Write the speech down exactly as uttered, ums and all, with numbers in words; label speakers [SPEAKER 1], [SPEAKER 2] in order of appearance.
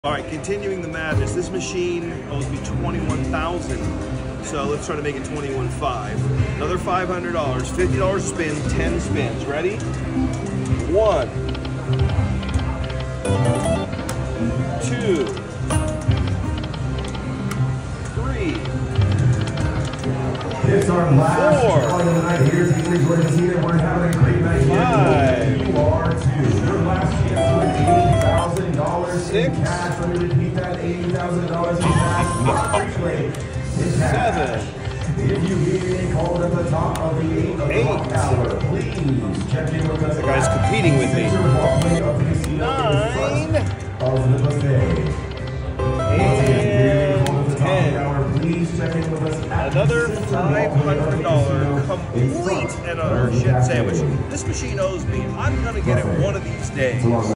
[SPEAKER 1] All right, continuing the madness. This machine owes me twenty-one thousand dollars, so let's try to make it twenty-one five. Another five hundred dollars, fifty dollars a spin, ten spins. Ready? One, two, three,
[SPEAKER 2] it's our last
[SPEAKER 1] four,
[SPEAKER 2] drawing of the night. Here's the Eagles We're here. We're having a great night here.
[SPEAKER 1] five,
[SPEAKER 2] you are two. Your last chance to win eighty thousand dollars
[SPEAKER 1] six,
[SPEAKER 2] in cash. Let me repeat that, eighty thousand dollars in cash. Not free in cash.
[SPEAKER 1] seven,
[SPEAKER 2] If you hear any called at the top of the eight of the clock hour, please check in with us.
[SPEAKER 1] The guy's competing with me. Nine,
[SPEAKER 2] Of the buffet.
[SPEAKER 1] and ten.
[SPEAKER 2] Please check in with us.
[SPEAKER 1] Another five hundred dollars complete and utter shit sandwich. This machine owes me. I'm gonna get it one of these days.